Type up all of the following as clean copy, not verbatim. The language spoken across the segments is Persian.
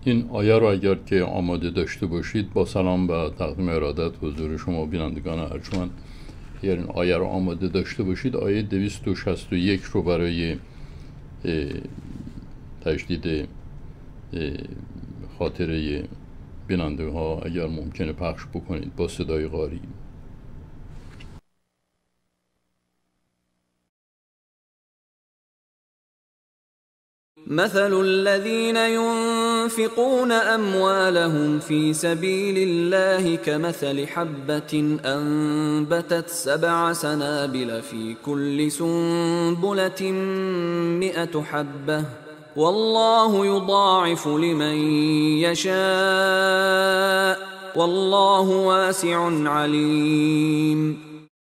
این آیه رو اگر که آماده داشته باشید با سلام و تقدیم ارادت حضور شما بینندگان ارجمند، اگر این آیه رو آماده داشته باشید آیه 261 رو برای تجدید خاطره بیننده ها اگر ممکنه پخش بکنید با صدای قاری. مثل الذين ينفقون أموالهم في سبيل الله كمثل حبة أنبتت 7 سنابل في كل سنبلة 100 حبة والله يضاعف لمن يشاء والله واسع عليم.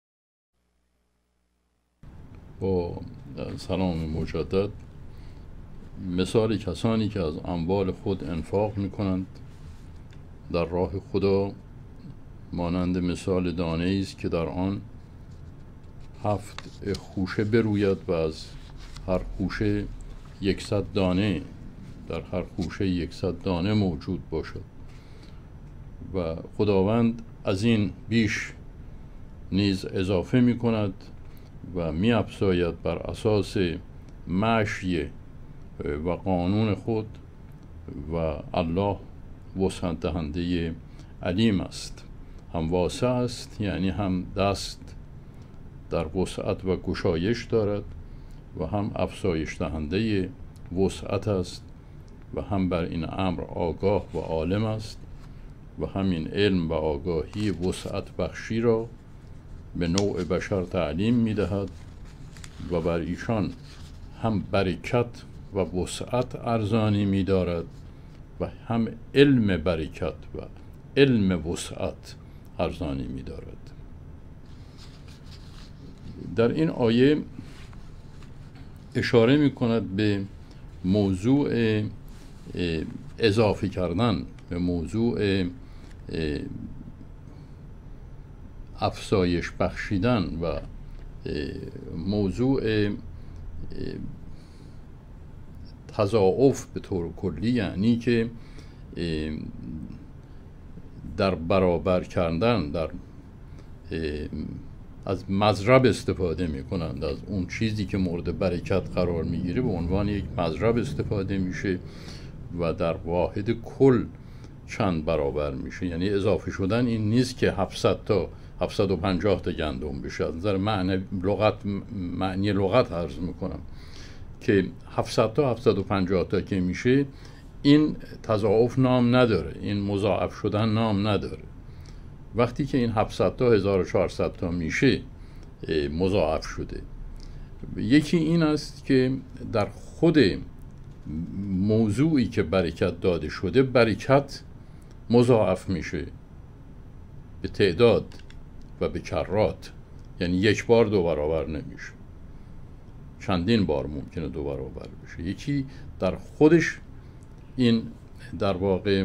با سلام مجدد، مثال کسانی که از اموال خود انفاق می کنند در راه خدا مانند مثال دانه‌ای است که در آن 7 خوشه بروید و از هر خوشه 100 دانه، در هر خوشه 100 دانه موجود باشد و خداوند از این بیش نیز اضافه می کند و می افزاید بر اساس مشی و قانون خود و الله وسعت دهنده علیم است، هم واسع است یعنی هم دست در وسعت و گشایش دارد و هم افزایش دهنده وسعت است و هم بر این امر آگاه و عالم است و همین علم و آگاهی وسعت بخشی را به نوع بشر تعلیم می دهد و بر ایشان هم برکت و وسعت ارزانی می دارد و هم علم برکت و علم وسعت ارزانی می دارد. در این آیه اشاره می کند به موضوع اضافه کردن، به موضوع افزایش بخشیدن و موضوع تضاعف به طور کلی، یعنی که در برابر کردن، در از مضرب استفاده می کنند، از اون چیزی که مورد برکت قرار می گیره به عنوان یک مضرب استفاده میشه و در واحد کل چند برابر میشه. یعنی اضافه شدن این نیست که 700 تا 750 تا گندم بشه. از نظر معنی لغت عرض میکنم که 700 تا 750 تا که میشه این تضاعف نام نداره، این مضاعف شدن نام نداره. وقتی که این 700 تا 1400 تا میشه مضاعف شده. یکی این است که در خود موضوعی که برکت داده شده برکت مضاعف میشه به تعداد و به کرات، یعنی یک بار 2 برابر نمیشه، چندین بار ممکنه 2 برابر بشه. یکی در خودش این در واقع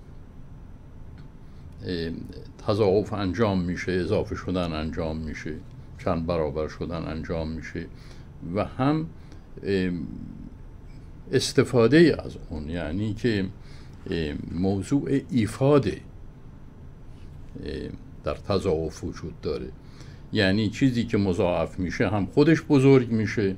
تضاعف انجام میشه، اضافه شدن انجام میشه، چند برابر شدن انجام میشه و هم استفاده از اون، یعنی که موضوع ایفاده در تضاعف وجود داره. یعنی چیزی که مضاعف میشه هم خودش بزرگ میشه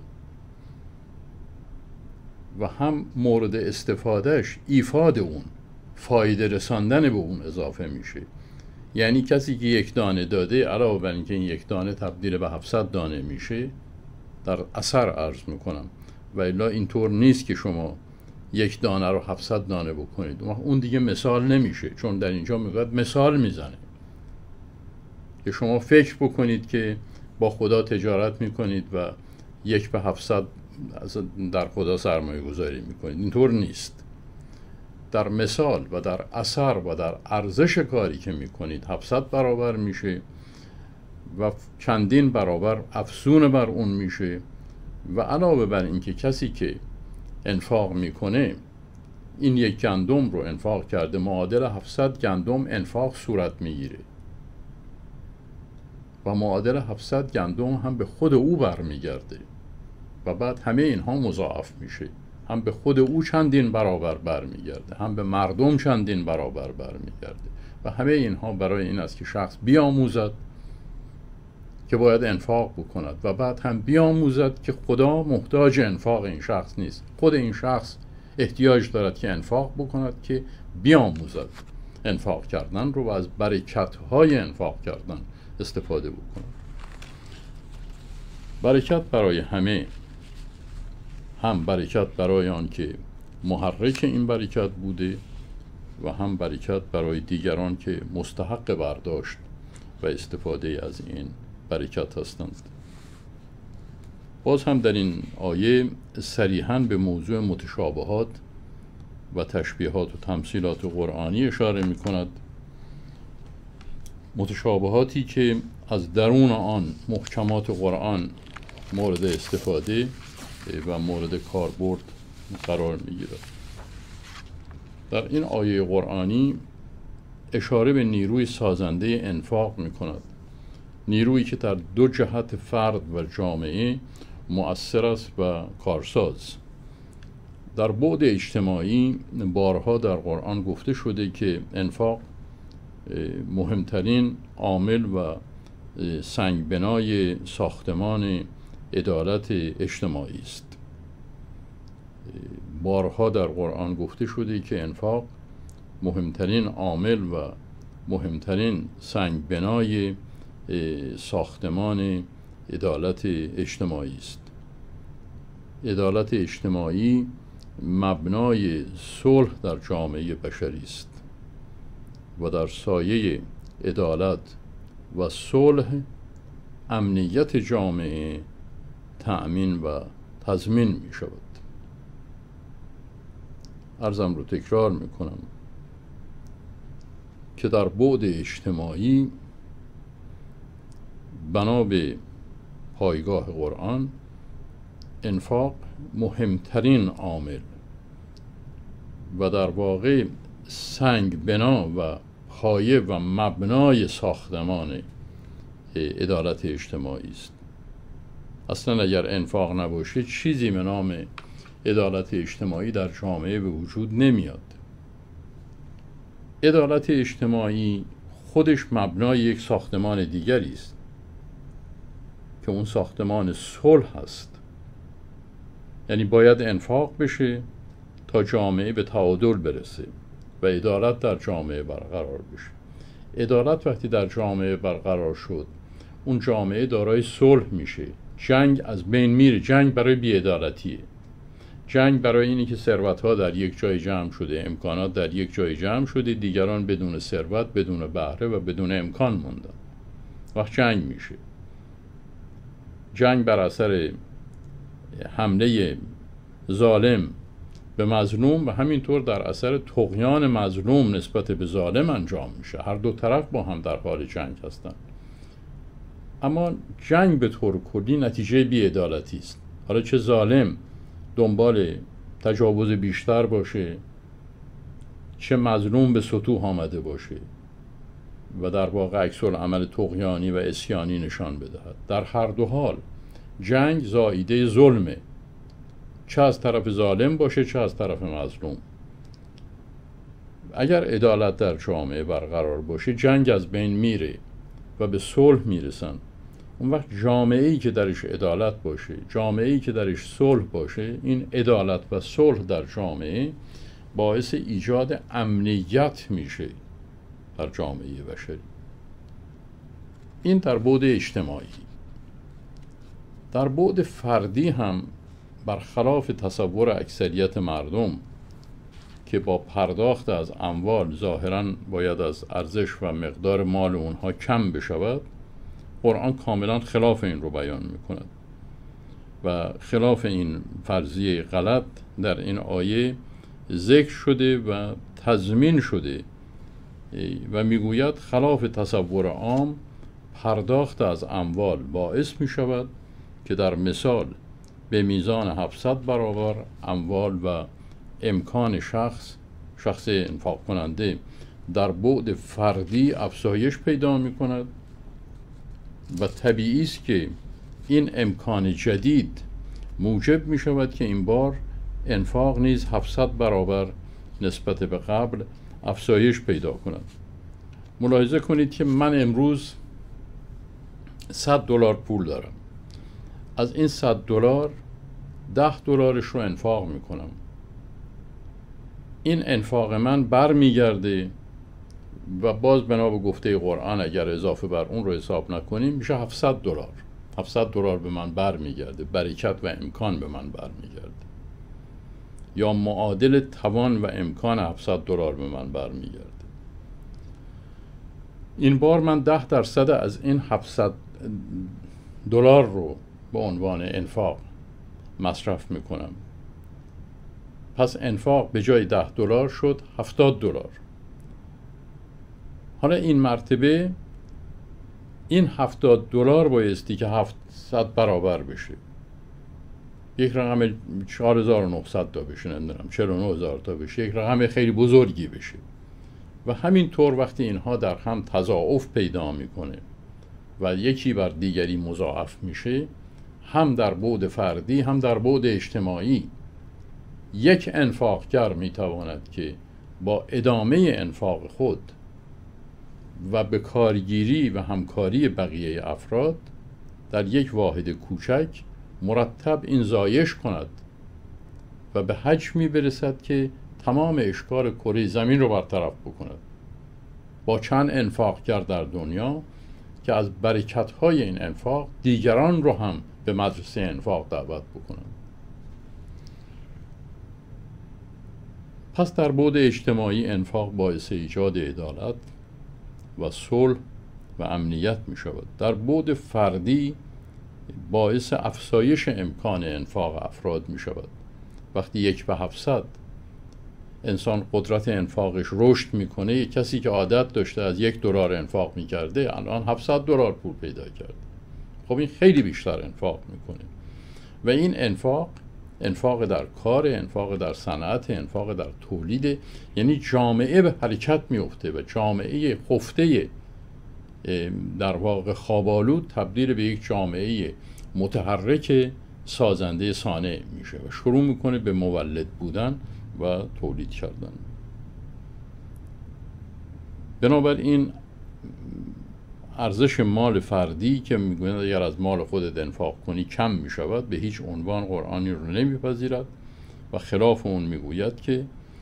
و هم مورد استفادهش ایفاد اون، فایده رساندن به اون اضافه میشه. یعنی کسی که 1 دانه داده علاوه بر اینکه این 1 دانه تبدیل به 700 دانه میشه در اثر عرض میکنم، و الا اینطور نیست که شما 1 دانه رو 700 دانه بکنید، اون دیگه مثال نمیشه، چون در اینجا میگوید مثال میزنه که شما فکر بکنید که با خدا تجارت میکنید و 1 به 700 در خدا سرمایه گذاری میکنید. اینطور نیست. در مثال و در اثر و در ارزش کاری که میکنید 700 برابر میشه و چندین برابر افزون بر اون میشه. و علاوه بر اینکه کسی که انفاق میکنه این 1 گندم رو انفاق کرده، معادل 700 گندم انفاق صورت میگیره و معادل 700 گندم هم به خود او برمیگرده و بعد همه اینها مضاعف میشه. هم به خود او چندین برابر برمیگرده، هم به مردم چندین برابر برمیگرده و همه اینها برای این است که شخص بیاموزد که باید انفاق بکند و بعد هم بیاموزد که خدا محتاج انفاق این شخص نیست، خود این شخص احتیاج دارد که انفاق بکند که بیاموزد انفاق کردن رو و از برکت‌های انفاق کردن استفاده بکند. برکت برای همه، هم برکت برای آن که محرک این برکت بوده و هم برکت برای دیگران که مستحق برداشت و استفاده از این برکت هستند. باز هم در این آیه صریحاً به موضوع متشابهات و تشبیهات و تمثیلات قرآنی اشاره می کند. متشابهاتی که از درون آن محکمات قرآن مورد استفاده و مورد کاربرد قرار می گیرد. در این آیه قرآنی اشاره به نیروی سازنده انفاق می کند، نیرویی که در دو جهت فرد و جامعه مؤثر است و کارساز. در بعد اجتماعی بارها در قرآن گفته شده که انفاق مهمترین عامل و سنگبنای ساختمان عدالت اجتماعی است. بارها در قرآن گفته شده که انفاق مهمترین عامل و مهمترین سنگبنای ساختمان عدالت اجتماعی است. عدالت اجتماعی مبنای صلح در جامعه بشری است و در سایه عدالت و صلح امنیت جامعه تأمین و تضمین می شود. عرضم رو تکرار می کنم که در بعد اجتماعی بنا به پایگاه قرآن انفاق مهمترین عامل و در واقع سنگ بنا و پایه و مبنای ساختمان عدالت اجتماعی است. اصلا اگر انفاق نباشه چیزی به نام عدالت اجتماعی در جامعه به وجود نمیاد. عدالت اجتماعی خودش مبنای یک ساختمان دیگری است که اون ساختمان صلح است. یعنی باید انفاق بشه تا جامعه به تعادل برسه و عدالت در جامعه برقرار بشه. عدالت وقتی در جامعه برقرار شد، اون جامعه دارای صلح میشه، جنگ از بین میره. جنگ برای بی‌عدالتیه، جنگ برای اینی که ثروت‌ها در یک جای جمع شده، امکانات در یک جای جمع شده، دیگران بدون ثروت، بدون بهره و بدون امکان موندن. وقت جنگ میشه، جنگ بر اثر حمله ظالم به مظلوم و همینطور در اثر طغیان مظلوم نسبت به ظالم انجام میشه. هر دو طرف با هم در حال جنگ هستند. اما جنگ به طور کلی نتیجه بی‌عدالتی است. حالا چه ظالم دنبال تجاوز بیشتر باشه، چه مظلوم به سطوح آمده باشه و در واقع عکس‌العمل طغیانی و عصیانی نشان بدهد، در هر دو حال جنگ زائیده ظلمه، چه از طرف ظالم باشه چه از طرف مظلوم. اگر عدالت در جامعه برقرار باشه، جنگ از بین میره و به صلح میرسن. اون وقت جامعه‌ای که درش عدالت باشه، جامعه‌ای که درش صلح باشه، این عدالت و صلح در جامعه باعث ایجاد امنیت میشه در جامعه بشری. این در بعد اجتماعی. در بعد فردی هم برخلاف تصور اکثریت مردم که با پرداخت از اموال ظاهراً باید از ارزش و مقدار مال اونها کم بشود، قرآن کاملاً خلاف این رو بیان میکند و خلاف این فرضیه غلط در این آیه ذکر شده و تضمین شده و میگوید خلاف تصور عام پرداخت از اموال باعث میشود که در مثال به میزان 700 برابر اموال و امکان شخص انفاق کننده در بعد فردی افزایش پیدا می کند و طبیعی است که این امکان جدید موجب می شود که این بار انفاق نیز 700 برابر نسبت به قبل افزایش پیدا کند. ملاحظه کنید که من امروز $100 پول دارم. از این $100 $10 رو انفاق میکنم. این انفاق من برمیگرده و باز بنا به گفته قرآن اگر اضافه بر اون رو حساب نکنیم میشه $700. $700 به من برمیگرده، برکت و امکان به من برمیگرده، یا معادل توان و امکان $700 به من برمیگرده. این بار من 10% از این $700 رو به عنوان انفاق مصرف میکنم. پس انفاق به جای $10 شد $70. حالا این مرتبه این $70 بایستی که 700 برابر بشه، یک رقم 4900 تا بشه، نمیدونم 49000 تا بشه، یک رقم خیلی بزرگی بشه. و همینطور وقتی اینها در هم تضاعف پیدا میکنه و یکی بر دیگری مضاعف میشه، هم در بعد فردی هم در بعد اجتماعی، یک انفاقگر میتواند که با ادامه انفاق خود و به کارگیری و همکاری بقیه افراد در یک واحد کوچک مرتب این زایش کند و به حجمی برسد که تمام اشکال کره زمین رو برطرف بکند. با چند انفاقگر در دنیا که از برکت‌های این انفاق دیگران رو هم به مدرسه انفاق دعوت بکنند. پس در بعد اجتماعی انفاق باعث ایجاد عدالت و صلح و امنیت می شود. در بعد فردی باعث افزایش امکان انفاق افراد می شود. وقتی 1 به 700 انسان قدرت انفاقش رشد میکنه، یک کسی که عادت داشته از $1 انفاق میکرده الان $700 پول پیدا کرده. خب این خیلی بیشتر انفاق میکنه و این انفاق در کار، انفاق در صنعت، انفاق در تولید، یعنی جامعه به حرکت میفته و جامعه خفته در واقع خوابالود تبدیل به یک جامعه متحرک سازنده صانع میشه و شروع میکنه به مولد بودن و تولید کردن. بنابراین ارزش مال فردی که میگوید اگر از مال خودت انفاق کنی کم میشود، به هیچ عنوان قرآنی رو نمیپذیرد و خلاف اون میگوید که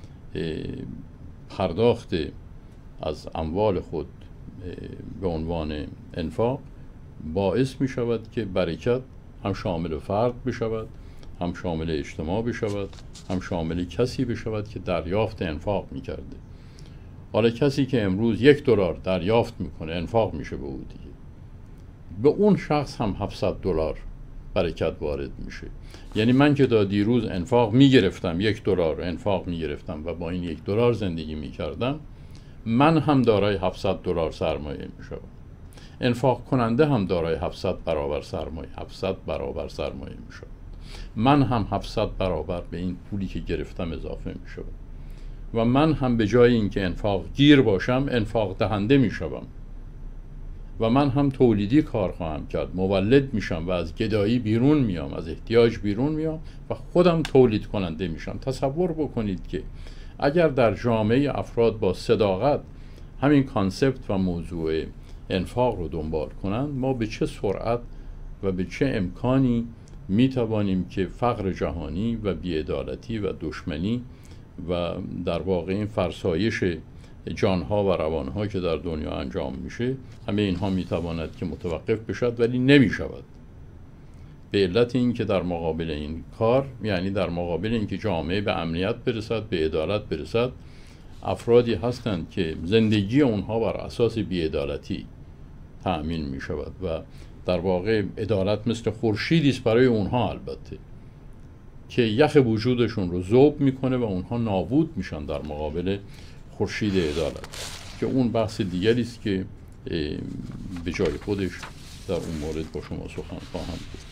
پرداخت از اموال خود به عنوان انفاق باعث میشود که برکت هم شامل فرد بشود، هم شامل اجتماع بشود، هم شامل کسی بشود که دریافت انفاق میکرده. حالا کسی که امروز $1 دریافت میکنه انفاق میشه به او دیگه، به اون شخص هم $700 برکت وارد میشه. یعنی من که تا دیروز انفاق میگرفتم، $1 انفاق میگرفتم و با این $1 زندگی میکردم، من هم دارای $700 سرمایه میشم. انفاق کننده هم دارای 700 برابر سرمایه، 700 برابر سرمایه میشم. من هم 700 برابر به این پولی که گرفتم اضافه میشم و من هم به جای اینکه انفاق گیر باشم انفاق دهنده میشم و من هم تولیدی کار خواهم کرد، مولد میشم و از گدایی بیرون میام، از احتیاج بیرون میام و خودم تولید کننده میشم. تصور بکنید که اگر در جامعه افراد با صداقت همین کانسپت و موضوع انفاق رو دنبال کنند، ما به چه سرعت و به چه امکانی می توانیم که فقر جهانی و بی‌عدالتی و دشمنی و در واقع این فرسایش جانها و روانها که در دنیا انجام میشه، همه اینها می تواند که متوقف بشد، ولی نمی شود. به علت این که در مقابل این کار، یعنی در مقابل این که جامعه به امنیت برسد، به عدالت برسد، افرادی هستند که زندگی اونها بر اساس بی‌عدالتی تأمین می شود و در واقع عدالت مثل خورشیدی است برای اونها، البته که یخ وجودشون رو ذوب میکنه و اونها نابود میشن در مقابل خورشید عدالت، که اون بحث دیگری است که به جای خودش در اون مورد با شما سخن خواهم گفت.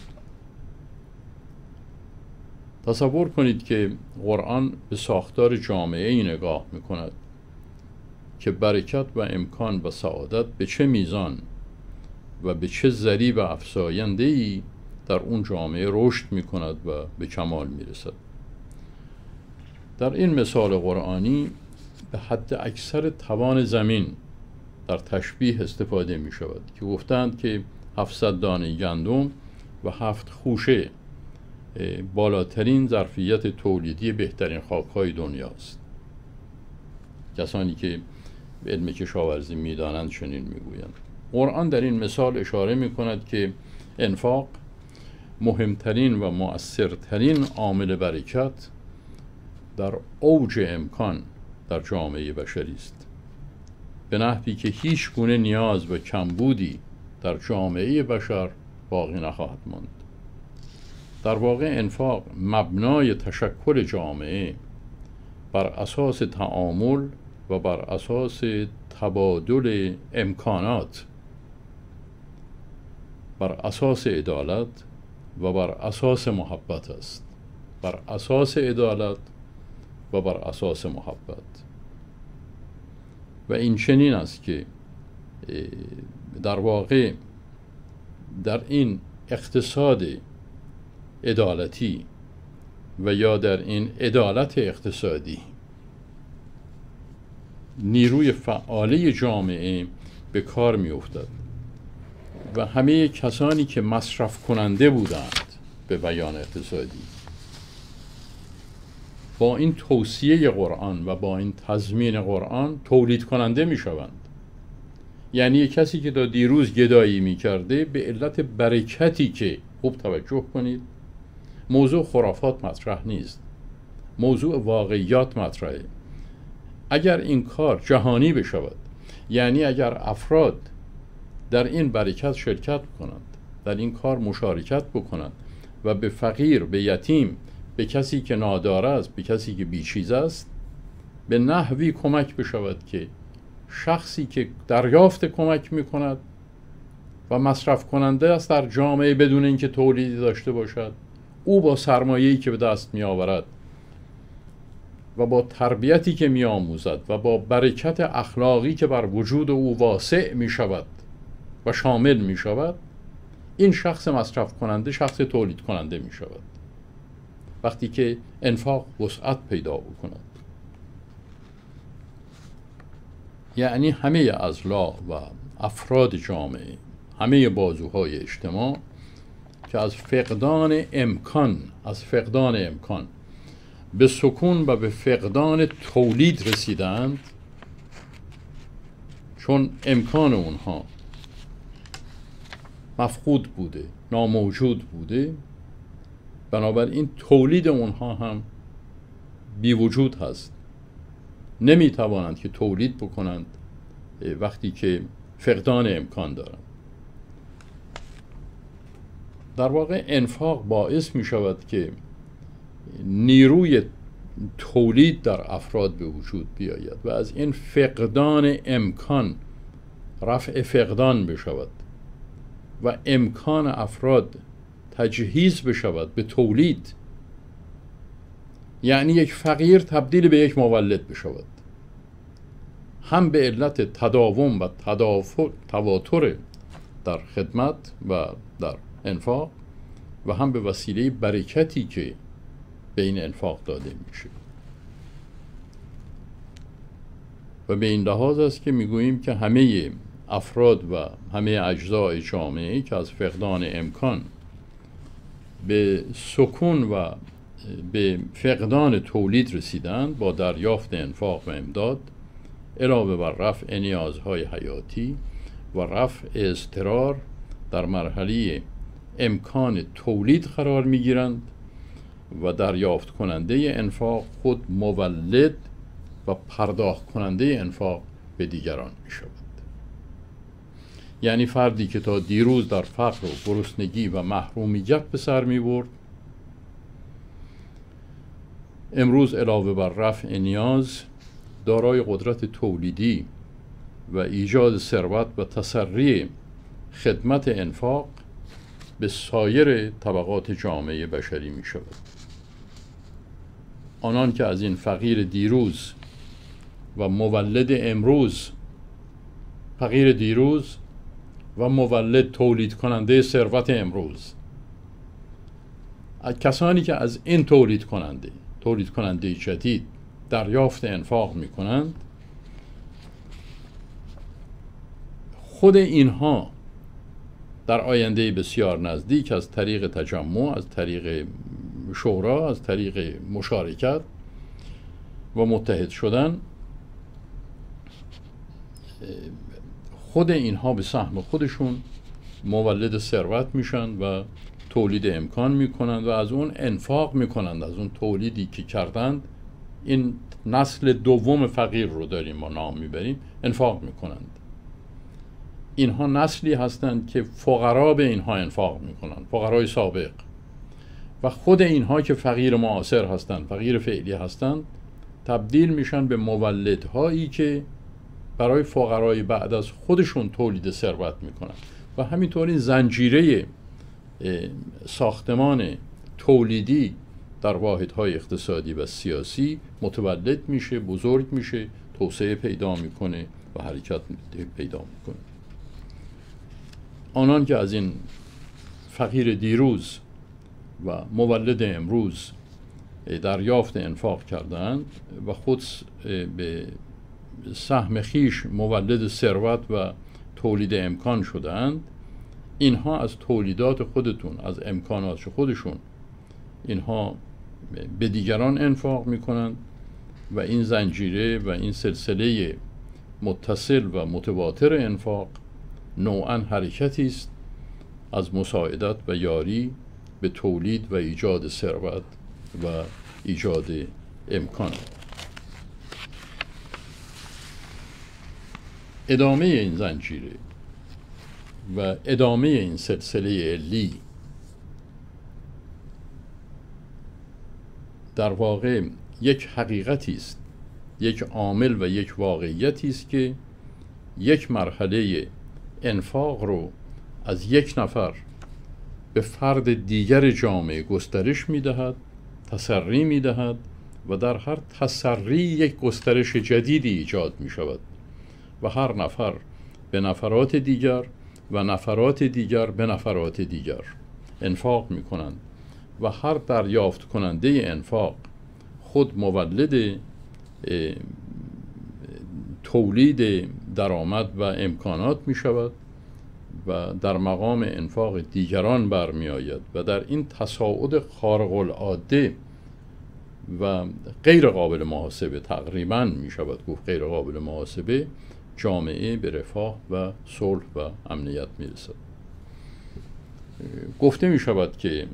تصور کنید که قرآن به ساختار جامعه ای نگاه میکند که برکت و امکان و سعادت به چه میزان و به چه ضریب افزاینده‌ای در اون جامعه رشد میکند و به کمال میرسد. در این مثال قرآنی به حد اکثر توان زمین در تشبیه استفاده می شود که گفتند که 700 دانه گندم و 7 خوشه بالاترین ظرفیت تولیدی بهترین خاک‌های دنیاست. کسانی که به علم کشاورزی می‌دانند چنین می‌گویند. قرآن در این مثال اشاره می‌کند که انفاق مهمترین و مؤثرترین عامل برکت در اوج امکان در جامعه بشری است، به نحوی که هیچ گونه نیاز و کمبودی در جامعه بشر باقی نخواهد ماند. در واقع انفاق مبنای تشکل جامعه بر اساس تعامل و بر اساس تبادل امکانات، بر اساس عدالت و بر اساس محبت است. بر اساس عدالت و بر اساس محبت. و این چنین است که در واقع در این اقتصاد عدالتی و یا در این عدالت اقتصادی نیروی فعالی جامعه به کار می افتد و همه کسانی که مصرف کننده بودند به بیان اقتصادی با این توصیه قرآن و با این تضمین قرآن تولید کننده می شوند. یعنی کسی که تا دیروز گدایی می کرده به علت برکتی که، خوب توجه کنید، موضوع خرافات مطرح نیست، موضوع واقعیات مطرحه. اگر این کار جهانی بشود، یعنی اگر افراد در این برکت شرکت کنند، در این کار مشارکت بکنند و به فقیر، به یتیم، به کسی که نادار است، به کسی که بیچیز است، به نحوی کمک بشود که شخصی که دریافت کمک می کند و مصرف کننده است در جامعه بدون اینکه تولیدی داشته باشد، او با سرمایه‌ای که به دست می آورد و با تربیتی که می آموزد و با برکت اخلاقی که بر وجود او واسع می شود و شامل می شود، این شخص مصرف کننده شخص تولید کننده می شود وقتی که انفاق وسعت پیدا بکند. یعنی همه اضلاع و افراد جامعه، همه بازوهای اجتماع که از فقدان امکان به سکون و به فقدان تولید رسیدند، چون امکان اونها مفقود بوده، ناموجود بوده، بنابراین تولید اونها هم بی وجود هست. نمی توانند که تولید بکنند وقتی که فقدان امکان دارند. در واقع انفاق باعث می شود که نیروی تولید در افراد به وجود بیاید و از این فقدان امکان رفع فقدان بشود و امکان افراد تجهیز بشود به تولید. یعنی یک فقیر تبدیل به یک مولد بشود، هم به علت تداوم و تواتر در خدمت و در انفاق و هم به وسیله برکتی که به این انفاق داده میشه. و به این لحاظ است که میگوییم که همه افراد و همه اجزای جامعه که از فقدان امکان به سکون و به فقدان تولید رسیدند، با دریافت انفاق و امداد علاوه بر رفع نیازهای حیاتی و رفع اضطرار در مرحله امکان تولید قرار میگیرند و دریافت کننده انفاق خود مولد و پرداخت کننده انفاق به دیگران می شود. یعنی فردی که تا دیروز در فقر و گرسنگی و محرومیت به سر می برد، امروز علاوه بر رفع نیاز دارای قدرت تولیدی و ایجاد ثروت و تسری خدمت انفاق به سایر طبقات جامعه بشری می شود. آنان که از این فقیر دیروز و مولد امروز، فقیر دیروز و مولد تولید کننده ثروت امروز، کسانی که از این تولید کننده تولید کننده جدید دریافت انفاق میکنند، خود اینها در آینده بسیار نزدیک از طریق تجمع، از طریق شورا، از طریق مشارکت و متحد شدن، خود اینها به سهم خودشون مولد ثروت میشن و تولید امکان میکنند و از اون انفاق میکنند، از اون تولیدی که کردند. این نسل دوم فقیر رو داریم ما نام میبریم، انفاق میکنند. اینها نسلی هستند که فقرا به اینها انفاق میکنند، فقرای سابق. و خود اینها که فقیر معاصر هستند، فقیر فعلی هستند، تبدیل میشن به مولدهایی که برای فقرای بعد از خودشون تولید ثروت میکنن. و همینطور این زنجیره ساختمان تولیدی در واحدهای اقتصادی و سیاسی متولد میشه، بزرگ میشه، توسعه پیدا میکنه و حرکت پیدا میکنه. آنان که از این فقیر دیروز و مولد امروز دریافت انفاق کردند و خود به سهم خیش مولد ثروت و تولید امکان شدند، اینها از تولیدات خودتون، از امکانات خودشون، اینها به دیگران انفاق میکنند و این زنجیره و این سلسله متصل و متواتر انفاق نوعاً حرکتی است از مساعدت و یاری به تولید و ایجاد ثروت و ایجاد امکان. ادامه این زنجیره و ادامه این سلسله علی در واقع یک حقیقتی است، یک عامل و یک واقعیتی است که یک مرحله انفاق رو از یک نفر به فرد دیگر جامعه گسترش می‌دهد، تسری می‌دهد و در هر تسری یک گسترش جدیدی ایجاد می‌شود و هر نفر به نفرات دیگر و نفرات دیگر به نفرات دیگر انفاق می‌کنند و هر دریافت کننده انفاق خود مولد تولید درآمد و امکانات می‌شود و در مقام انفاق دیگران برمی آید و در این تصاعد خارق العاده و غیر قابل محاسبه، تقریباً می شود گفت غیر قابل محاسبه، جامعه به رفاه و صلح و امنیت می رسد. گفته می شود که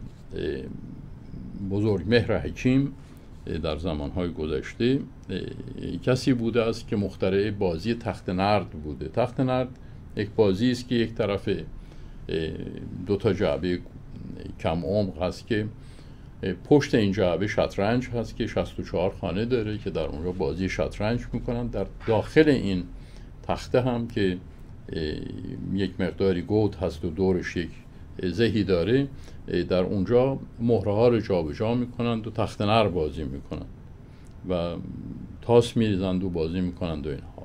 بزرگمهر حکیم در زمانهای گذشته کسی بوده است که مخترع بازی تخت نرد بوده. تخت نرد یک بازی است که یک طرف دو تا جعبه کم عمق هست که پشت این جعبه شطرنج هست که 64 خانه داره که در اونجا بازی شطرنج میکنن. در داخل این تخته هم که یک مقداری گود هست و دورش یک زهی داره، در اونجا مهره ها رو جابجا میکنند و تخت نر بازی میکنند و تاس میریزند و بازی میکنند و اینها.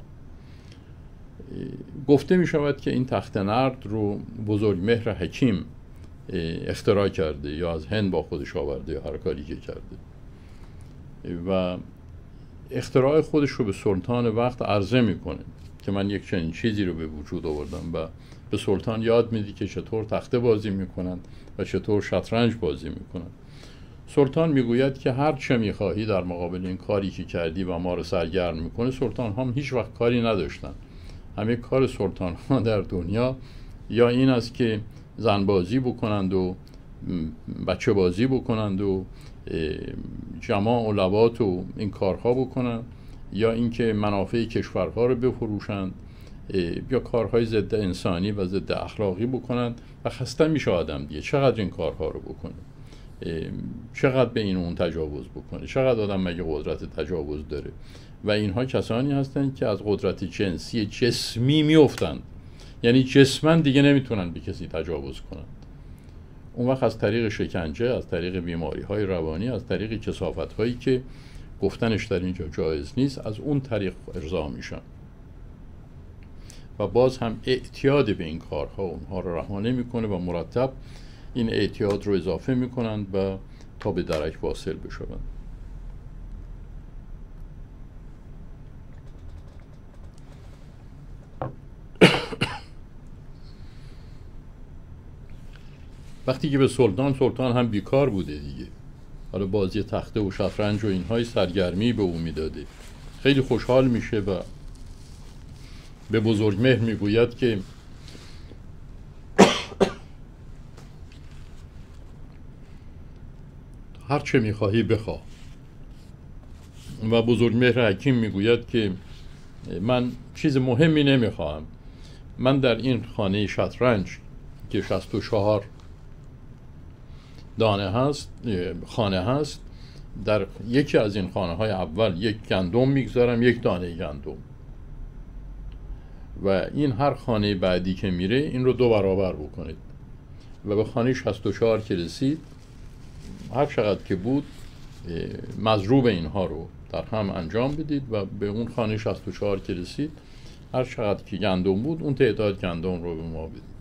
گفته می شود که این تخت نرد رو بزرگمهر حکیم اختراع کرده یا از هند با خودش آورده یا هر کاری که کرده و اختراع خودش رو به سلطان وقت عرضه میکنه که من یک چنین چیزی رو به وجود آوردم و به سلطان یاد میدی که چطور تخته بازی میکنن و چطور شطرنج بازی میکنن. سلطان میگوید که هر چه میخواهی در مقابل این کاری که کردی و ما رو سرگرم میکنه. سلطان هم هیچ وقت کاری نداشتن. همه کار سلطان ها در دنیا یا این است که زن بازی بکنند و بچه بازی بکنند و جماع و لواط و این کارها بکنند، یا اینکه منافع کشورها رو بفروشند، یا کارهای ضد انسانی و ضد اخلاقی بکنند و خسته میشه آدم دیگه. چقدر این کارها رو بکنه، چقدر به این اون تجاوز بکنه، چقدر آدم مگه قدرت تجاوز داره. و اینها کسانی هستند که از قدرت جنسی جسمی میافتند، یعنی جسماً دیگه نمیتونن به کسی تجاوز کنند. اون وقت از طریق شکنجه، از طریق بیماری‌های روانی، از طریق کثافت‌هایی که گفتنش در اینجا جایز نیست، از اون طریق ارضا میشن و باز هم اعتیاد به این کارها اونها رو رها نمیکنه و مرتب این اعتیاد رو اضافه میکنند و تا به درک واصل بشوند. وقتی که به سلطان هم بیکار بوده دیگه، حالا بازی تخته و شطرنج و اینهای سرگرمی به او میداده، خیلی خوشحال میشه و به بزرگمهر میگوید که هر چه میخواهی بخواه. و بزرگمهر حکیم میگوید که من چیز مهمی نمیخواهم، من در این خانه شطرنج که 64 خانه هست، در یکی از این خانه های اول یک گندم میگذارم، یک دانه گندم، و این هر خانه بعدی که میره این رو 2 برابر بکنید و به خانه 64 که رسید هر چقدر که بود مضروب اینها رو در هم انجام بدید و به اون خانه 64 که رسید هر چقدر که گندم بود اون تعداد گندم رو به ما بدید.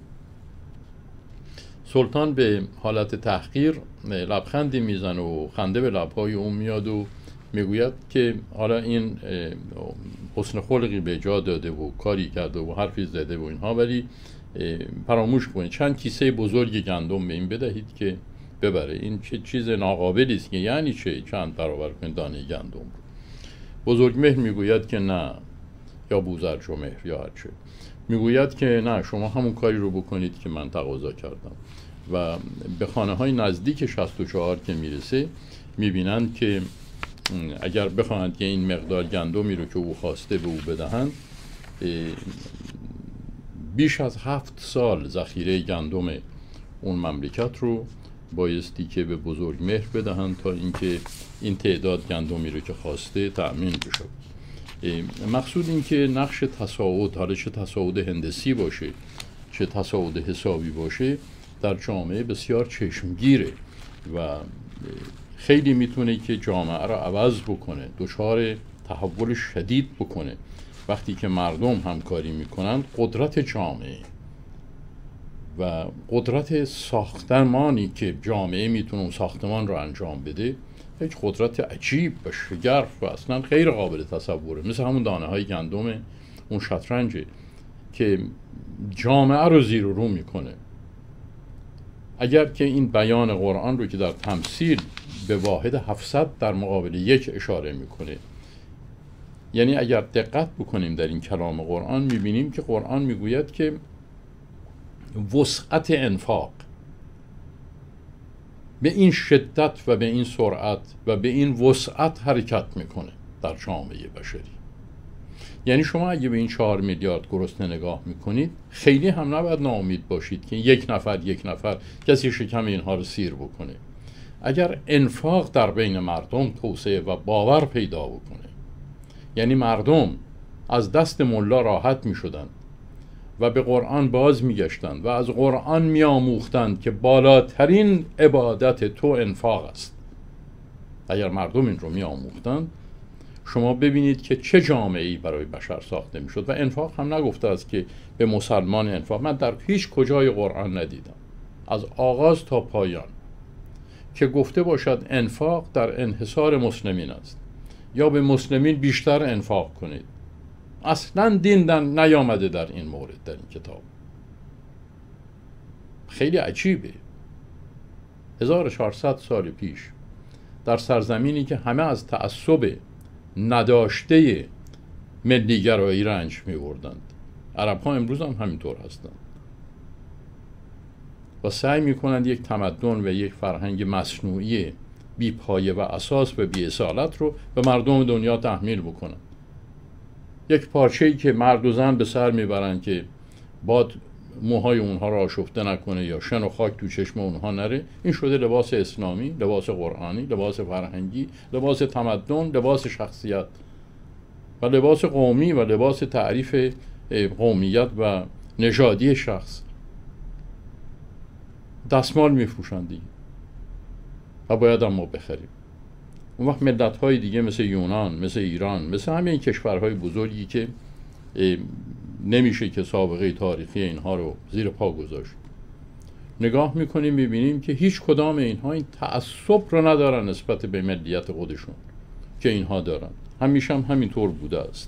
سلطان به حالت تحقیر لبخندی میزنه و خنده به لبهای اون میاد و میگوید که حالا این حسن خلقی به جا داده و کاری کرده و حرفی زده و اینها، ولی فراموش کنید چند کیسه بزرگ گندم به این بدهید که ببره. این چه چیز ناقابلی است که یعنی چه چند برابر کنید دانه گندم رو. بزرگمهر میگوید که نه، یا بوزرجمهر یا هرچه، میگوید که نه، شما همون کاری رو بکنید که من تقاضا کردم. و به خانه های نزدیک 64 که میرسه میبینند که اگر بخواهند که این مقدار گندمی رو که او خواسته به او بدهند، بیش از 7 سال ذخیره گندم اون مملکت رو بایستی که به بزرگمهر بدهند تا اینکه این تعداد گندمی رو که خواسته تأمین بشه. مقصود این که نقش تصاعد، حالا چه تصاعد هندسی باشه چه تصاعد حسابی باشه، در جامعه بسیار چشمگیره و خیلی میتونه که جامعه رو عوض بکنه، دچار تحول شدید بکنه. وقتی که مردم همکاری میکنند، قدرت جامعه و قدرت ساختمانی که جامعه میتونه ساختمان رو انجام بده یک قدرت عجیب و شگرف و اصلا غیر قابل تصوره، مثل همون دانه های گندم اون شطرنجه که جامعه رو زیر و رو میکنه. اگر که این بیان قرآن رو که در تمثیل به واحد 700 در مقابل 1 اشاره میکنه، یعنی اگر دقت بکنیم در این کلام قرآن میبینیم که قرآن میگوید که وسعت انفاق به این شدت و به این سرعت و به این وسعت حرکت میکنه در جامعه بشری. یعنی شما اگه به این 4 میلیارد گرسنه نگاه میکنید، خیلی هم نباید ناامید باشید که یک نفر کسی شکم اینها رو سیر بکنه. اگر انفاق در بین مردم توسعه و باور پیدا بکنه، یعنی مردم از دست ملا راحت میشدند و به قرآن باز میگشتند و از قرآن میآموختند که بالاترین عبادت تو انفاق است. اگر مردم این رو میآموختند، شما ببینید که چه جامعه‌ای برای بشر ساخته میشد. و انفاق هم نگفته است که به مسلمان انفاق، من در هیچ کجای قرآن ندیدم از آغاز تا پایان که گفته باشد انفاق در انحصار مسلمین است یا به مسلمین بیشتر انفاق کنید. اصلا دین نیامده در این مورد در این کتاب. خیلی عجیبه. 1400 سال پیش در سرزمینی که همه از تعصب نداشته ملیگرایی رنج می‌بردند، عرب ها امروز هم همینطور هستند و سعی می‌کنند یک تمدن و یک فرهنگ مصنوعی بی پایه و اساس و بی اصالت رو به مردم دنیا تحمیل بکنند. یک پارچه‌ای که مرد و زن به سر میبرند که باد موهای اونها را آشفته نکنه یا شن و خاک تو چشم اونها نره، این شده لباس اسلامی، لباس قرآنی، لباس فرهنگی، لباس تمدن، لباس شخصیت و لباس قومی و لباس تعریف قومیت و نژادی شخص. دستمال میفروشند دیگه و باید هم ما بخریم. اون وقت ملت‌های دیگه مثل یونان، مثل ایران، مثل همین کشورهای بزرگی که نمیشه که سابقه تاریخی اینها رو زیر پا گذاشت، نگاه میکنیم میبینیم که هیچ کدام اینها این تعصب رو ندارن نسبت به ملیت خودشون که اینها دارن. همیشه هم همینطور بوده است.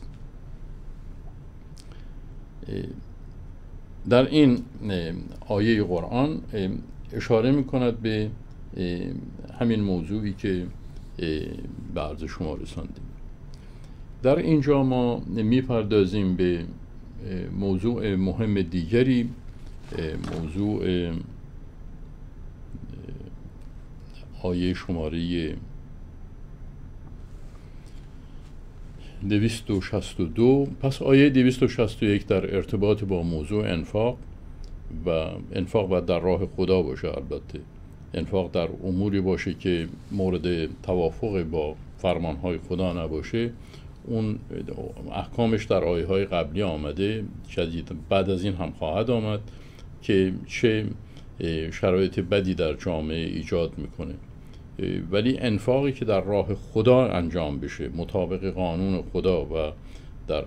در این آیه قرآن اشاره میکند به همین موضوعی که به عرض شما رساندیم. در اینجا ما میپردازیم به موضوع مهم دیگری، موضوع آیه شماره 262. پس آیه 261 در ارتباط با موضوع انفاق و در راه خدا باشه. البته انفاق در اموری باشه که مورد توافق با فرمانهای خدا نباشه، اون احکامش در آیه های قبلی آمده، شدید بعد از این هم خواهد آمد که چه شرایط بدی در جامعه ایجاد میکنه. ولی انفاقی که در راه خدا انجام بشه، مطابق قانون خدا و در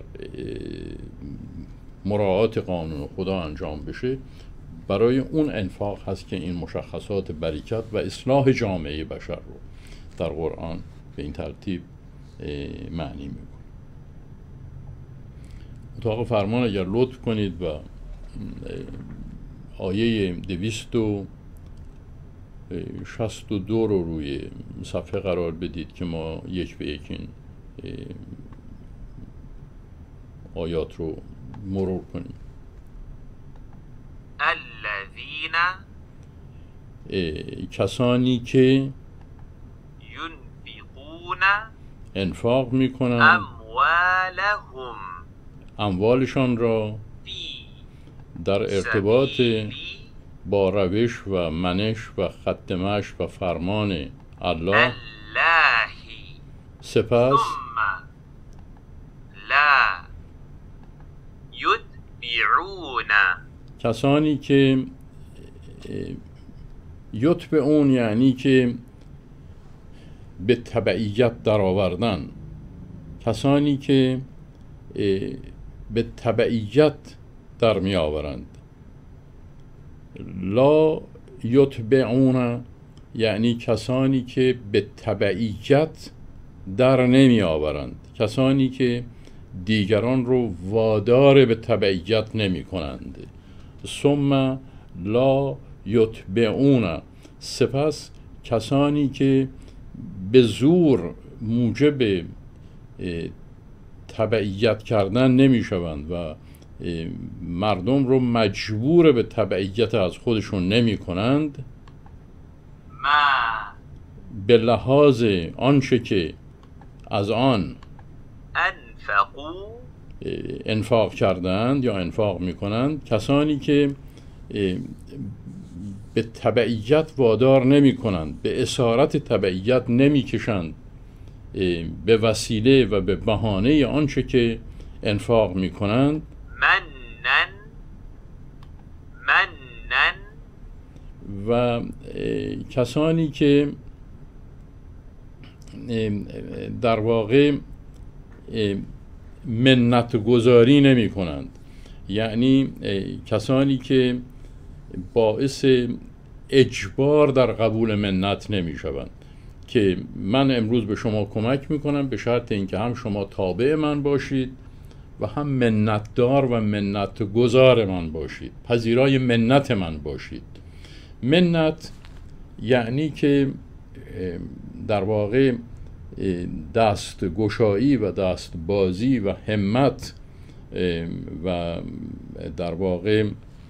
مراعات قانون خدا انجام بشه، برای اون انفاق هست که این مشخصات برکت و اصلاح جامعه بشر رو در قرآن به این ترتیب معنی میکنه. اتاق فرمان اگر لطف کنید و آیه 262 رو روی صفحه قرار بدید که ما یک به یک این آیات رو مرور کنیم. الذین کسانی که ينفقون انفاق میکنند اموالهم اموالشان را فی در ارتباط سبیلی با روش و منش و خط مشی و فرمان الله، الله سپس ثم لا یتبعون کسانی که یتبعون یعنی که به تبعیت در آوردن، کسانی که به تبعیت در می آورند. لا یتبعون یعنی کسانی که به تبعیت در نمی آورند، کسانی که دیگران رو وادار به تبعیت نمی کنند. ثم لا یتبعون، سپس کسانی که به زور موجب تبعیت کردن نمی شوند و مردم رو مجبور به تبعیت از خودشون نمی کنند، ما به لحاظ آنچه که از آن انفقوا انفاق کردند یا انفاق می کنند، کسانی که به تبعیت وادار نمی کنند، به اسارت تبعیت نمی کشند، به وسیله و به بهانه آنچه که انفاق می کنند، منن و کسانی که در واقع منت گذاری نمی کنند، یعنی کسانی که باعث اجبار در قبول منت نمی شوند که من امروز به شما کمک می کنم به شرط اینکه هم شما تابع من باشید و هم منتدار و منت گذار من باشید، پذیرای منت من باشید. منت یعنی که در واقع دست گشایی و دست بازی و همت و در واقع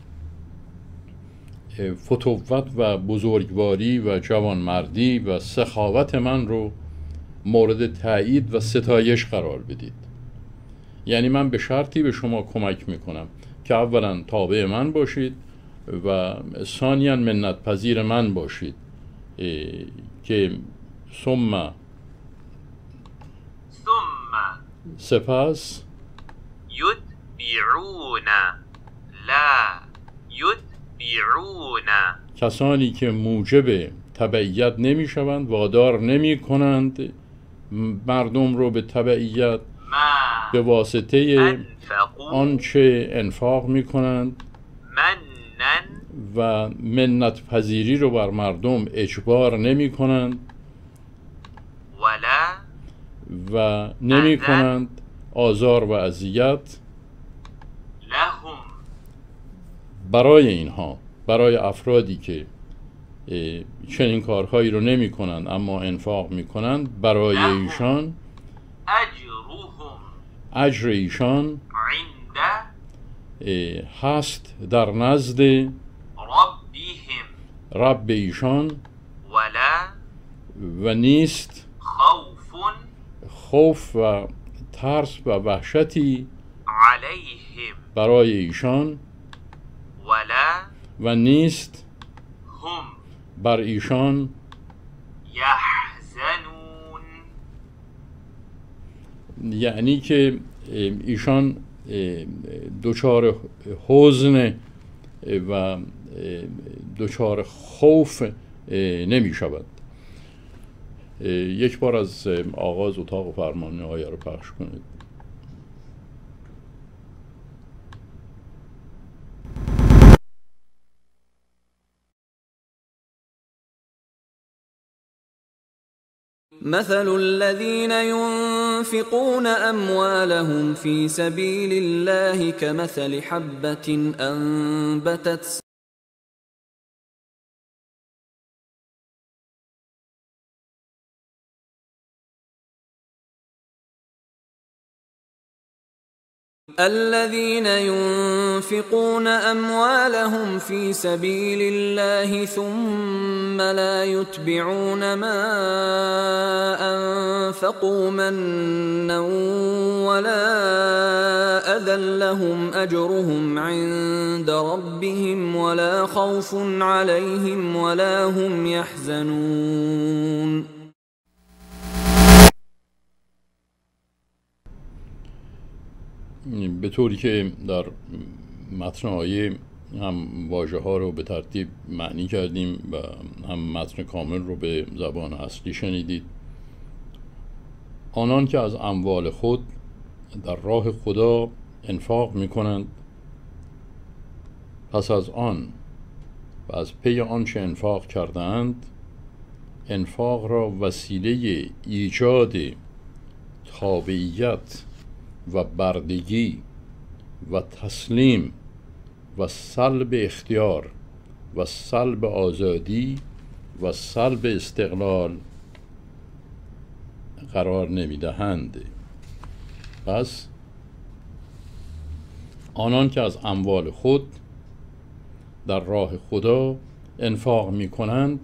فتوت و بزرگواری و جوانمردی و سخاوت من رو مورد تایید و ستایش قرار بدید. یعنی من به شرطی به شما کمک میکنم که اولا تابع من باشید و ثانیاً منت پذیر من باشید که ثم سپس یتبعون لا یتبعون کسانی که موجب تبعیت نمی شوند، وادار نمی کنند مردم رو به تبعیت به واسطه آنچه انفاق می کنند و منت پذیری رو بر مردم اجبار نمی کنند و نمی کنند آزار و اذیت لهم برای اینها، برای افرادی که چنین کارهایی رو نمی کنند اما انفاق می کنند، برای ایشان أجرهم اجر ایشان عند هست در نزد ربهم رب ایشان ولا و نیست خوف خوف و ترس و وحشتی عليهم برای ایشان ولا و نیست هم بر ایشان يحزنون. یعنی که ایشان دچار حزن و دچار خوف نمی شود. یک بار از آغاز اتاق و فرمان آیه رو پخش کنید. مثل الذين ينفقون أموالهم في سبيل الله كمثل حبة أنبتت الذين ينفقون أموالهم في سبيل الله ثم لا يتبعون ما أنفقوا منا ولا أذى لهم أجرهم عند ربهم ولا خوف عليهم ولا هم يحزنون. به طوری که در متن آیه هم واژه ها رو به ترتیب معنی کردیم و هم متن کامل رو به زبان اصلی شنیدید. آنان که از اموال خود در راه خدا انفاق می کنند، پس از آن و از پی آنچه انفاق کردند انفاق را وسیله ایجاد تابعیت و بردگی و تسلیم و سلب اختیار و سلب آزادی و سلب استقلال قرار نمیدهند. پس آنان که از اموال خود در راه خدا انفاق می کنند،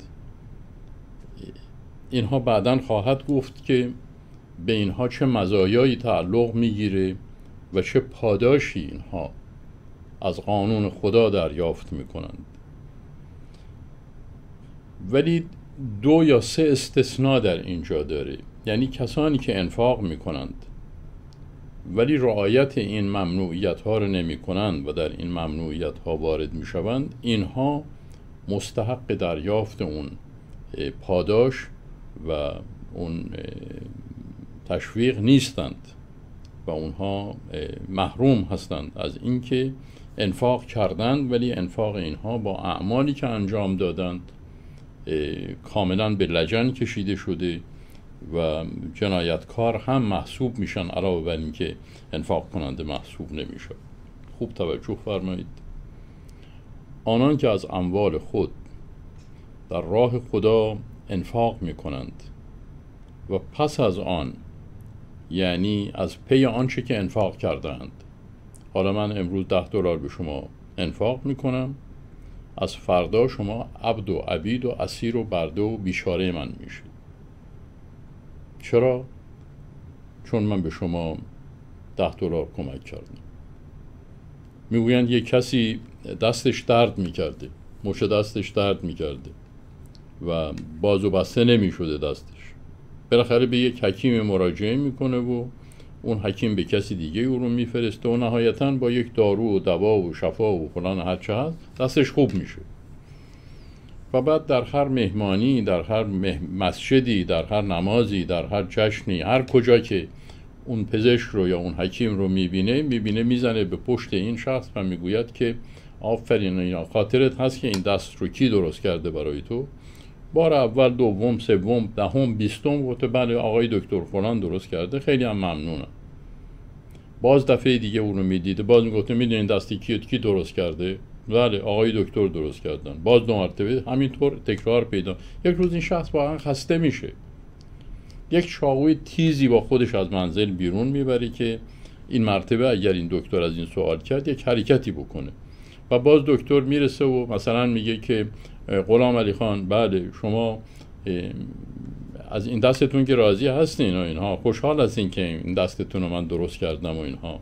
اینها بعداً خواهد گفت که به اینها چه مزایایی تعلق میگیره و چه پاداشی اینها از قانون خدا دریافت میکنند. ولی 2 یا 3 استثناء در اینجا داره. یعنی کسانی که انفاق میکنند ولی رعایت این ممنوعیت ها رو نمی کنند و در این ممنوعیت ها وارد می شوند، اینها مستحق دریافت اون پاداش و اون تشویق نیستند و اونها محروم هستند از اینکه انفاق کردند، ولی انفاق اینها با اعمالی که انجام دادند کاملا به لجن کشیده شده و جنایتکار هم محسوب میشن، علاوه بر اینکه انفاق کننده محسوب نمیشه. خوب توجه فرمایید. آنان که از اموال خود در راه خدا انفاق میکنند و پس از آن، یعنی از پی آنچه که انفاق کردند، حالا من امروز $10 به شما انفاق میکنم، از فردا شما عبد و عبید و اسیر و برده و بیچاره من میشید. چرا؟ چون من به شما $10 کمک کردم. میگویند یک کسی دستش درد میکرده، مچ دستش درد میکرده و باز و بسته نمیشده دستش، بالاخره به یک حکیم مراجعه میکنه و اون حکیم به کسی دیگه او رو میفرسته و نهایتاً با یک دارو و دوا و شفا و فلان هر چه هست دستش خوب میشه. و بعد در هر مهمانی، در هر مسجدی، در هر نمازی، در هر جشنی، هر کجا که اون پزشک رو یا اون حکیم رو میبینه میزنه به پشت این شخص و میگوید که آفرین، اینا خاطرت هست که این دست رو کی درست کرده برای تو؟ بار اول، دوم، سوم، دهم، 20م گفته بله آقای دکتر فلان درست کرده، خیلی هم ممنونم. باز دفعه دیگه اون رو میدیده، باز میگفته میدونین دستی کی درست کرده؟ بله آقای دکتر درست کردن. باز 2 مرتبه همینطور تکرار پیدا. یک روز این شخص واقعا خسته میشه، یک چاقوی تیزی با خودش از منزل بیرون میبره که این مرتبه اگر این دکتر از این سوال کرد یک حرکتی بکنه. و باز دکتر میرسه و مثلا میگه که غلام علی خان بله شما از این دستتون که راضی هستین و اینها، خوشحال هستین که این دستتون رو من درست کردم و اینها.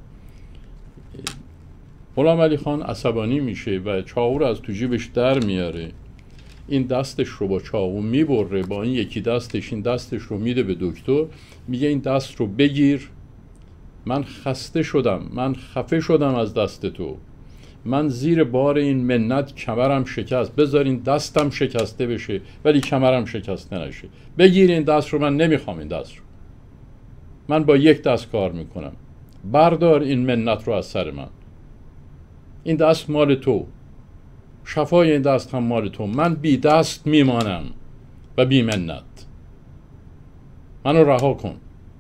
غلام علی خان عصبانی میشه و چاقو رو از تو جیبش در میاره، این دستش رو با چاقو میبره، با این یکی دستش این دستش رو میده به دکتر، میگه این دست رو بگیر، من خسته شدم، من خفه شدم از دست تو، من زیر بار این منت کمرم شکست، بذارین دستم شکسته بشه ولی کمرم شکسته نشه، بگیر این دست رو، من نمیخوام این دست رو، من با یک دست کار میکنم، بردار این منت رو از سر من، این دست مال تو، شفای این دست هم مال تو، من بی دست میمانم و بی منت، منو رها کن.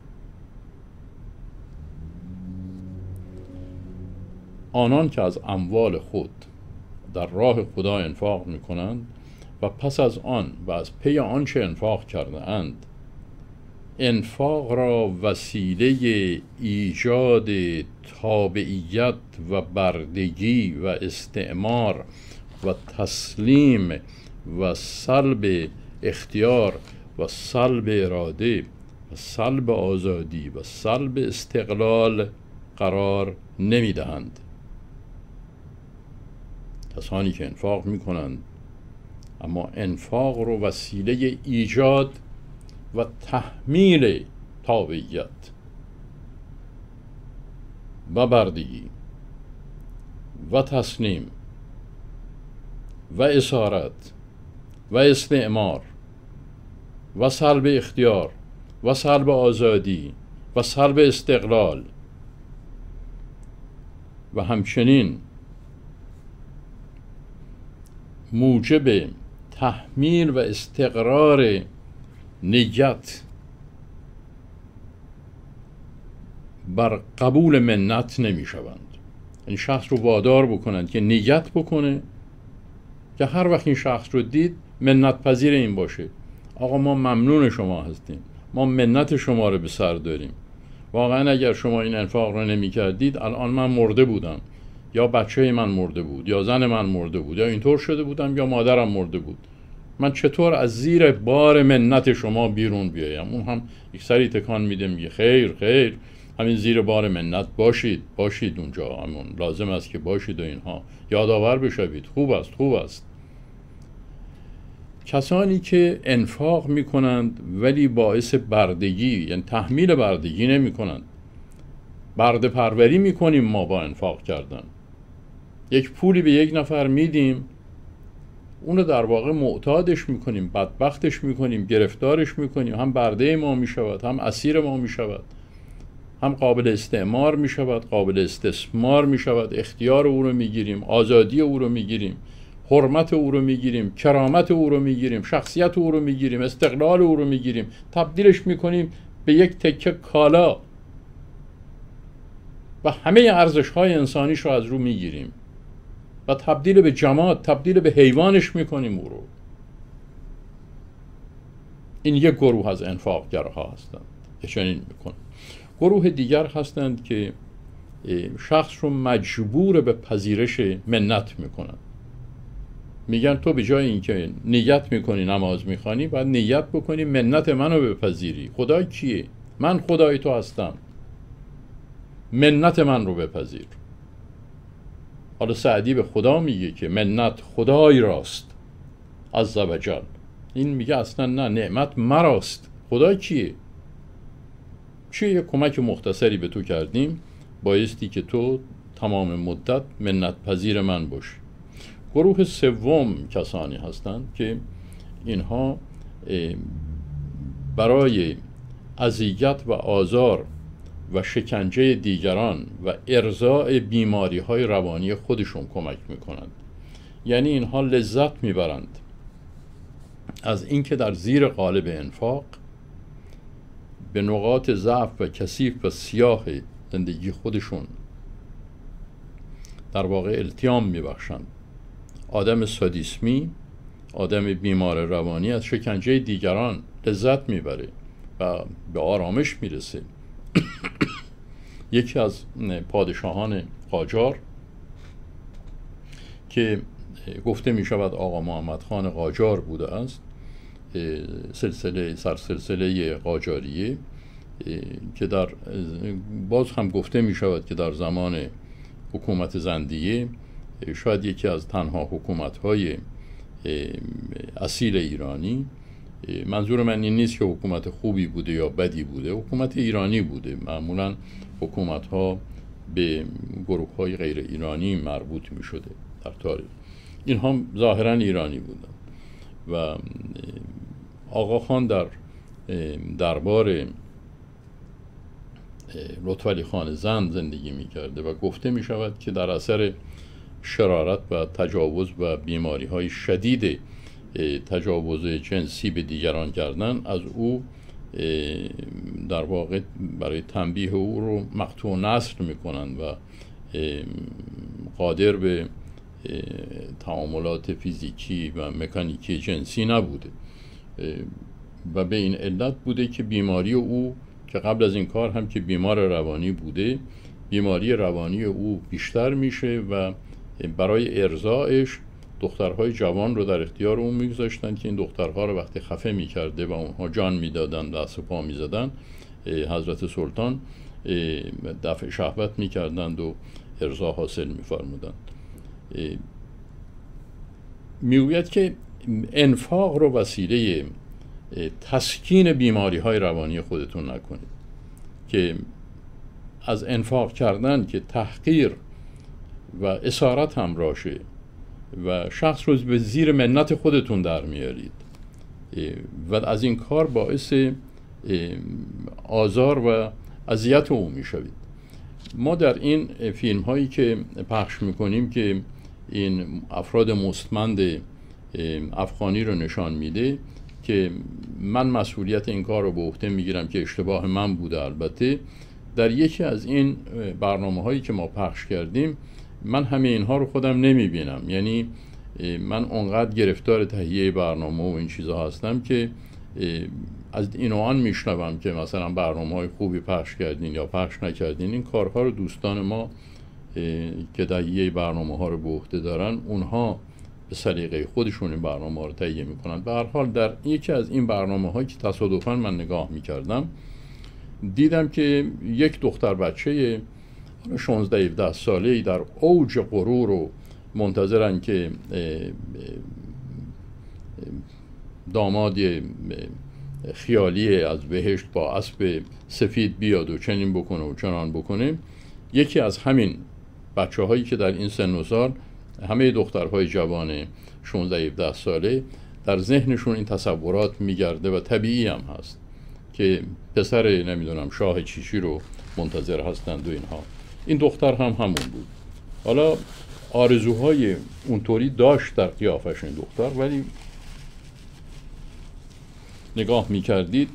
آنان که از اموال خود در راه خدا انفاق میکنند و پس از آن و از پی آنچه انفاق کرده اند انفاق را وسیله ایجاد تابعیت و بردگی و استعمار و تسلیم و سلب اختیار و سلب اراده و سلب آزادی و سلب استقلال قرار نمیدهند. کسانی که انفاق میکنند اما انفاق رو وسیله ایجاد و تحمیل تابعیت و بردگی و تسلیم و اسارت و استعمار و سلب اختیار و سلب آزادی و سلب استقلال و همچنین موجب تحمیل و استقرار نیت بر قبول منت نمی شوند. این شخص رو وادار بکنند که نیت بکنه که هر وقت این شخص رو دید منت پذیر این باشه، آقا ما ممنون شما هستیم، ما منت شما رو به سر داریم، واقعا اگر شما این انفاق رو نمی کردید الان من مرده بودم، یا بچه من مرده بود، یا زن من مرده بود، یا اینطور شده بودم، یا مادرم مرده بود، من چطور از زیر بار منت شما بیرون بیایم؟ اون هم یک سری تکان میده میگه خیر خیر، همین زیر بار منت باشید اونجا، همون لازم است که باشید و اینها، یادآور بشوید، خوب است. کسانی که انفاق میکنند ولی باعث بردگی یعنی تحمیل بردگی نمی کنند، برده پروری میکنیم ما با انفاق کردن، یک پولی به یک نفر میدیم، اونو در واقع معتادش میکنیم، بدبختش میکنیم، گرفتارش میکنیم، هم برده ما میشود، هم اسیر ما میشود، هم قابل استعمار میشود، قابل استثمار میشود، اختیار او رو میگیریم، آزادی او رو میگیریم، حرمت او رو میگیریم، کرامت او رو میگیریم، شخصیت او رو میگیریم، استقلال او رو میگیریم، تبدیلش میکنیم به یک تکه کالا و همه ارزش‌های انسانیش رو از رو میگیریم و تبدیل به جماد، تبدیل به حیوانش میکنیم او رو. این یک گروه از انفاقگرها هستند که چنین میکنند. گروه دیگر هستند که شخص رو مجبور به پذیرش منت میکنند، میگن تو به جای اینکه نیت میکنی نماز میخوانی باید نیت بکنی منت منو بپذیری. خدای کیه؟ من خدای تو هستم، منت من رو بپذیر. حالا سعدی به خدا میگه که منت خدای راست عز و جل، این میگه اصلا نه، نعمت مراست. خدا کیه؟ یه کمک مختصری به تو کردیم، بایستی که تو تمام مدت منت پذیر من باشی. گروه سوم کسانی هستند که اینها برای اذیت و آزار و شکنجه دیگران و ارضاء بیماری‌های روانی خودشون کمک میکنند. یعنی اینها لذت میبرند از اینکه در زیر قالب انفاق به نقاط ضعف و کثیف و سیاه زندگی خودشون در واقع التیام میبخشند آدم سادیسمی، آدم بیمار روانی از شکنجه دیگران لذت میبره و به آرامش میرسه. یکی از پادشاهان قاجار که گفته می شود آقا محمد خان قاجار بوده است، سرسلسله قاجاریه، که در باز هم گفته می شود که در زمان حکومت زندیه شاید یکی از تنها حکومت‌های اصیل ایرانی، منظور من این نیست که حکومت خوبی بوده یا بدی بوده، حکومت ایرانی بوده. معمولا حکومت‌ها به گروه‌های غیر ایرانی مربوط می شده در تاریخ. این هم ظاهراً ایرانی بودن و آقا خان در دربار لطفعلی خان زند زندگی می کرده و گفته می شود که در اثر شرارت و تجاوز و بیماری های شدید تجاوز جنسی به دیگران کردن، از او در واقع برای تنبیه او رو مقطوع نسل می کنند و قادر به تعاملات فیزیکی و مکانیکی جنسی نبوده و به این علت بوده که بیماری او که قبل از این کار هم که بیمار روانی بوده، بیماری روانی او بیشتر میشه و برای ارضاعش دخترهای جوان رو در اختیار اون میگذاشتن که این دخترها رو وقتی خفه میکرده و اونها جان میدادن، دست و پا میزدن، حضرت سلطان دفع شهوت میکردند و ارضاع حاصل میفرمودند. میگوید که انفاق رو وسیله تسکین بیماری های روانی خودتون نکنید، که از انفاق کردن که تحقیر و اسارت همراهه و شخص رو به زیر منت خودتون در میارید و از این کار باعث آزار و اذیت او میشوید. ما در این فیلم هایی که پخش میکنیم که این افراد مستمند افغانی رو نشان میده که من مسئولیت این کار رو به عهده میگیرم که اشتباه من بوده، البته در یکی از این برنامه هایی که ما پخش کردیم من همه اینها رو خودم نمیبینم، یعنی من اونقدر گرفتار تهیه برنامه و این چیزها هستم که از این و آن میشنوم که مثلا برنامه های خوبی پخش کردین یا پخش نکردین. این کارها رو دوستان ما که تهیه برنامه ها رو به عهده دارن اونها به سلیقه خودشون این برنامه ها رو تهیه میکنن. به هر حال در یکی از این برنامه هایی که تصادفاً من نگاه میکردم دیدم که یک دختر بچه 16-17 ساله‌ای در اوج غرور و منتظرن که داماد خیالی از بهشت با اسب سفید بیاد و چنین بکنه و چنان بکنه. یکی از همین بچه هایی که در این سن و سال، همه دخترهای جوان 16-17 ساله، در ذهنشون این تصورات میگرده و طبیعی هم هست که پسر نمیدونم شاه چیشی رو منتظر هستند و اینها. این دختر هم همون بود. حالا آرزوهای اونطوری داشت در قیافش این دختر، ولی نگاه میکردید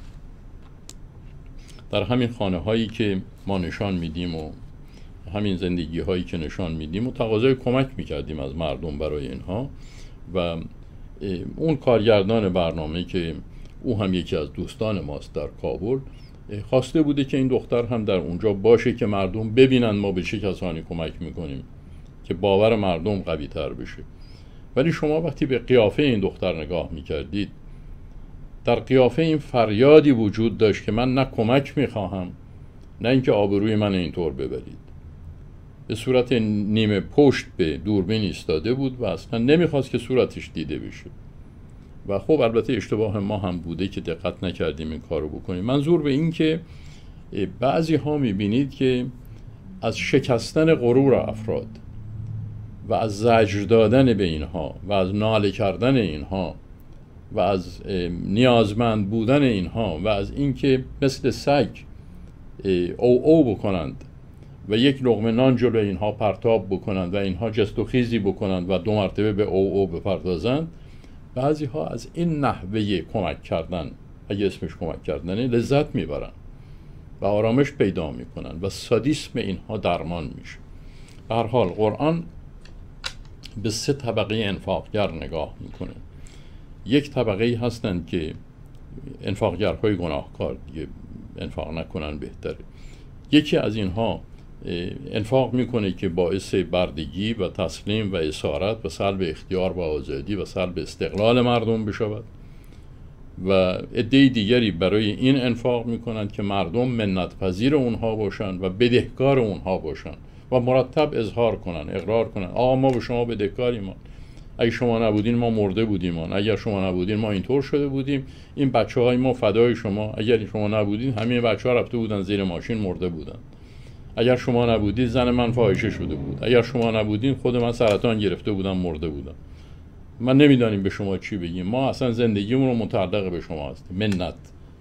در همین خانه هایی که ما نشان میدیم و همین زندگی هایی که نشان میدیم و تقاضای کمک میکردیم از مردم برای اینها. و اون کارگردان برنامه که او هم یکی از دوستان ماست در کابل، خواسته بوده که این دختر هم در اونجا باشه که مردم ببینن ما به چه کسانی کمک میکنیم، که باور مردم قوی تر بشه. ولی شما وقتی به قیافه این دختر نگاه میکردید، در قیافه این فریادی وجود داشت که من نه کمک میخواهم نه اینکه آبروی من اینطور ببرید. به صورت نیمه پشت به دوربین ایستاده بود و اصلا نمیخواست که صورتش دیده بشه. و خب البته اشتباه ما هم بوده که دقت نکردیم این کارو بکنیم. منظور به این که بعضی ها میبینید که از شکستن غرور افراد و از زجر دادن به اینها و از ناله کردن اینها و از نیازمند بودن اینها و از اینکه مثل سگ او بکنند و یک لقمه نان جلو اینها پرتاب بکنند و اینها جست و خیزی بکنند و 2 مرتبه به او بپردازند، بعضی ها از این نحوه کمک کردن، اگه اسمش کمک کردنه، لذت میبرن و آرامش پیدا میکنن و سادیسم اینها درمان میشه. به هر حال قرآن به 3 طبقه انفاقگر نگاه میکنه. یک طبقه هستند که انفاقگرهای گناهکار، دیگه انفاق نکنن بهتره. یکی از اینها انفاق میکنه که باعث بردگی و تسلیم و اسارت و سلب اختیار و آزادی و سلب استقلال مردم بشود و عده دیگری برای این انفاق میکنند که مردم منت پذیر اونها باشند و بدهکار اونها باشند و مرتب اظهار کنن، اقرار کنن آقا ما به شما بدهکاریم، اگه شما نبودین ما مرده بودیم، اگر شما نبودین ما اینطور شده بودیم، این بچه‌های ما فدای شما، اگر شما نبودین همه بچه‌ها رفته بودن زیر ماشین مرده بودن، اگر شما نبودید زن من فاحشه شده بود، اگر شما نبودین خود من سرطان گرفته بودم مرده بودم. من نمیدانیم به شما چی بگیم، ما اصلا زندگیمون رو متعلق به شما هستیم. منت.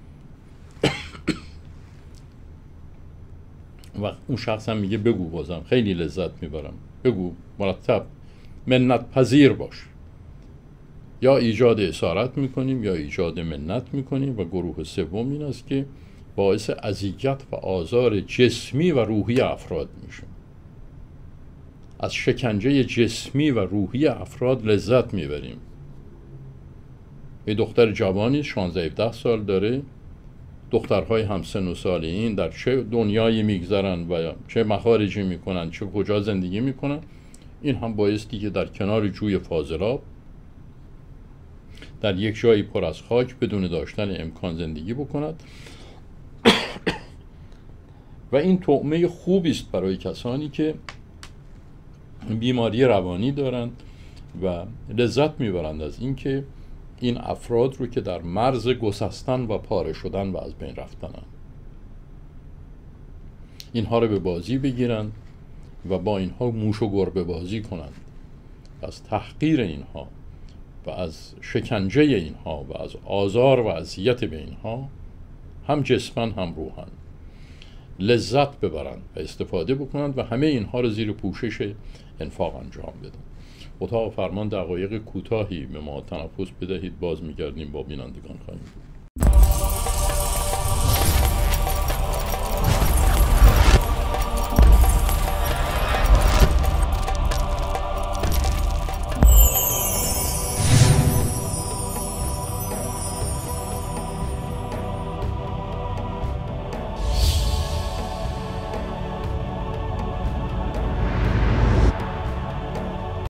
و اون شخص هم میگه بگو، بازم خیلی لذت میبرم، بگو، مرتب منت پذیر باش. یا ایجاد اسارت میکنیم یا ایجاد منت میکنیم. و گروه سوم این است که باعث اذیت و آزار جسمی و روحی افراد میشه. از شکنجه جسمی و روحی افراد لذت میبریم. یه دختر جوانی 16-17 سال داره، دخترهای همسن و سال این در چه دنیایی میگذرن و چه مخارجی میکنن، چه کجا زندگی میکنن. این هم بایستی که در کنار جوی فاضلاب در یک جایی پر از خاک بدون داشتن امکان زندگی بکند. و این طعمه خوبی است برای کسانی که بیماری روانی دارند و لذت میبرند از اینکه این افراد رو که در مرز گسستن و پاره شدن و از بین رفتنن، اینها رو به بازی بگیرند و با اینها موش و گربه بازی کنند، از تحقیر اینها و از شکنجه اینها و از آزار و اذیت به اینها هم جسمن هم روحن لذت ببرند و استفاده بکنند و همه اینها رو زیر پوشش انفاق انجام بدن. اتاق فرمان دقایق کوتاهی به ما تنفس بدهید، باز میگردیم با بینندگان خواهیم بود.